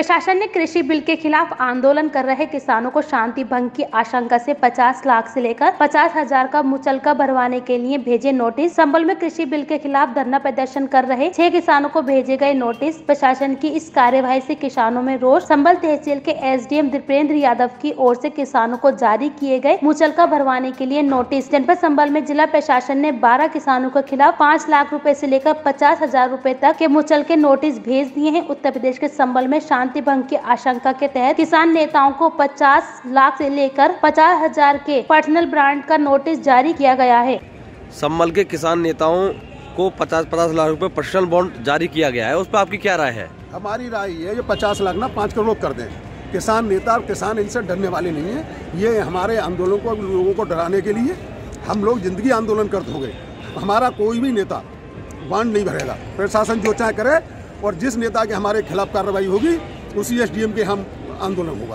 प्रशासन ने कृषि बिल के खिलाफ आंदोलन कर रहे किसानों को शांति भंग की आशंका से 50 लाख से लेकर 50,000 का मुचलका भरवाने के लिए भेजे नोटिस। संबल में कृषि बिल के खिलाफ धरना प्रदर्शन कर रहे 6 किसानों को भेजे गए नोटिस। प्रशासन की इस कार्यवाही से किसानों में रोष। संबल तहसील के एसडीएम दीपेंद्र यादव की ओर से किसानों को जारी किए गए मुचलका भरवाने के लिए नोटिस। जनपद संबल में जिला प्रशासन ने 12 किसानों के खिलाफ 5 लाख रुपए से लेकर 50,000 रुपए तक के मुचलके नोटिस भेज दिए हैं। उत्तर प्रदेश के संबल में शांति भंग की आशंका के तहत किसान नेताओं को 50 लाख से लेकर 50,000 के पर्सनल ब्रांड का नोटिस जारी किया गया है। संबल के किसान नेताओं को 50 लाख रुपए पर्सनल बॉन्ड जारी किया गया है, उस पर आपकी क्या राय है? हमारी राय ये है जो 50 लाख ना 5 करोड़ कर दें। किसान नेता और किसान इनसे डरने वाले नहीं है। ये हमारे आंदोलन को लोगों को डराने के लिए हम लोग जिंदगी आंदोलन करते होंगे। हमारा कोई भी नेता बॉन्ड नहीं भरेगा। प्रशासन जो चाहे करे और जिस नेता के हमारे खिलाफ कार्रवाई होगी उसी एसडीएम के हम आंदोलन होगा।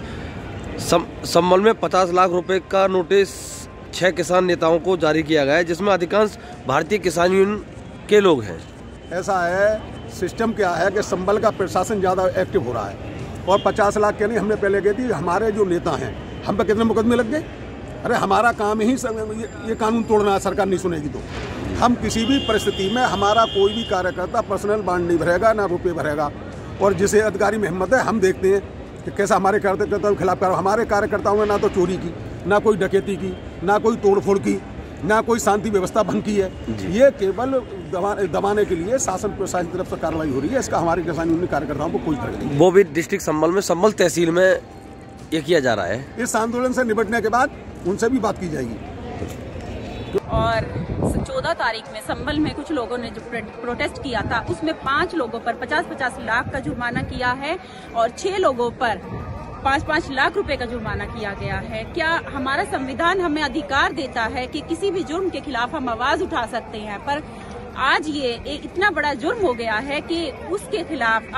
संबल में 50 लाख रुपए का नोटिस 6 किसान नेताओं को जारी किया गया है, जिसमें अधिकांश भारतीय किसान यूनियन के लोग हैं। ऐसा है, सिस्टम क्या है कि संबल का प्रशासन ज़्यादा एक्टिव हो रहा है और 50 लाख के नहीं, हमने पहले कही थी हमारे जो नेता हैं हम पे कितने मुकदमे लग गए। अरे हमारा काम ही ये कानून तोड़ना है, सरकार नहीं सुनेगी तो। हम किसी भी परिस्थिति में हमारा कोई भी कार्यकर्ता पर्सनल बॉन्ड नहीं भरेगा, ना रुपये भरेगा। और जिसे अधिकारी में हिम्मत है हम देखते हैं कि कैसा हमारे कार्यकर्ताओं के खिलाफ कार्रवाई। हमारे कार्यकर्ताओं ने ना तो चोरी की, ना कोई डकैती की, ना कोई तोड़फोड़ की, ना कोई शांति व्यवस्था भंग की है। ये केवल दबाने के लिए शासन प्रशासन की तरफ से कार्रवाई हो रही है। इसका हमारे किसान यूनियन कार्यकर्ताओं को कोई फर्क नहीं। वो भी डिस्ट्रिक्ट संबल में संबल तहसील में ये किया जा रहा है। इस आंदोलन से निपटने के बाद उनसे भी बात की जाएगी। और 14 तारीख में संबल में कुछ लोगों ने जो प्रोटेस्ट किया था उसमें 5 लोगों पर 50-50 लाख का जुर्माना किया है और 6 लोगों पर 5-5 लाख रुपए का जुर्माना किया गया है। क्या हमारा संविधान हमें अधिकार देता है कि किसी भी जुर्म के खिलाफ हम आवाज उठा सकते हैं, पर आज ये एक इतना बड़ा जुर्म हो गया है कि उसके खिलाफ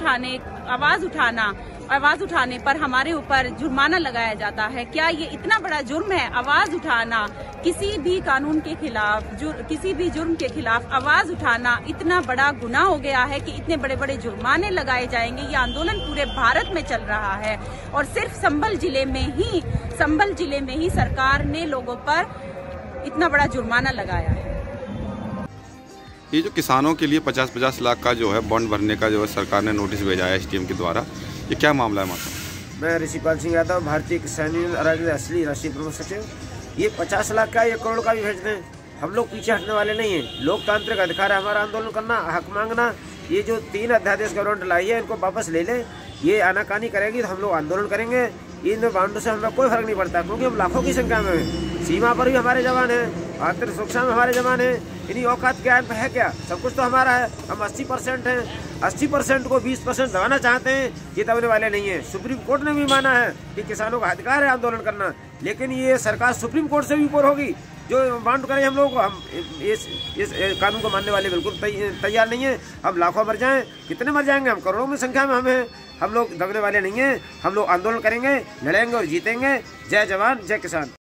आवाज उठाने पर हमारे ऊपर जुर्माना लगाया जाता है। क्या ये इतना बड़ा जुर्म है? आवाज उठाना किसी भी कानून के खिलाफ, किसी भी जुर्म के खिलाफ आवाज उठाना इतना बड़ा गुनाह हो गया है कि इतने बड़े बड़े जुर्माने लगाए जाएंगे। ये आंदोलन पूरे भारत में चल रहा है और सिर्फ संबल जिले में ही सरकार ने लोगों पर इतना बड़ा जुर्माना लगाया है। ये जो किसानों के लिए 50-50 लाख का जो है बॉन्ड भरने का जो है सरकार ने नोटिस भेजा है एसडीएम के द्वारा, ये क्या मामला है? मतलब मैं ऋषिपाल सिंह यादव, भारतीय किसान यूनियन असली राष्ट्रीय प्रमुख सचिव। ये 50 लाख का 1 करोड़ का भी भेज दें, हम लोग पीछे हटने वाले नहीं हैं। लोकतांत्रिक अधिकार है हमारा आंदोलन करना, हक मांगना। ये जो 3 अध्यादेश गवर्नमेंट लाई है इनको वापस ले लें। ये आनाकानी करेगी तो हम लोग आंदोलन करेंगे। इन बाउंडो से हमें कोई फर्क नहीं पड़ता क्योंकि हम लाखों की संख्या में हैं। सीमा पर भी हमारे जवान हैं, आंतरिक सुरक्षा में हमारे जवान हैं। इन्हीं औकात क्या है क्या? सब कुछ तो हमारा है। हम 80% हैं। 80% को 20% दबाना चाहते हैं, ये दबने वाले नहीं है। सुप्रीम कोर्ट ने भी माना है कि किसानों का अधिकार है आंदोलन करना, लेकिन ये सरकार सुप्रीम कोर्ट से भी ऊपर होगी। जो बाउंड करें हम लोगों को, हम इस कानून को मानने वाले बिल्कुल तैयार नहीं है। हम लाखों मर जाएं, कितने मर जाएंगे? हम करोड़ों में संख्या में हम लोग दबने वाले नहीं हैं। हम लोग आंदोलन करेंगे, लड़ेंगे और जीतेंगे। जय जवान, जय किसान।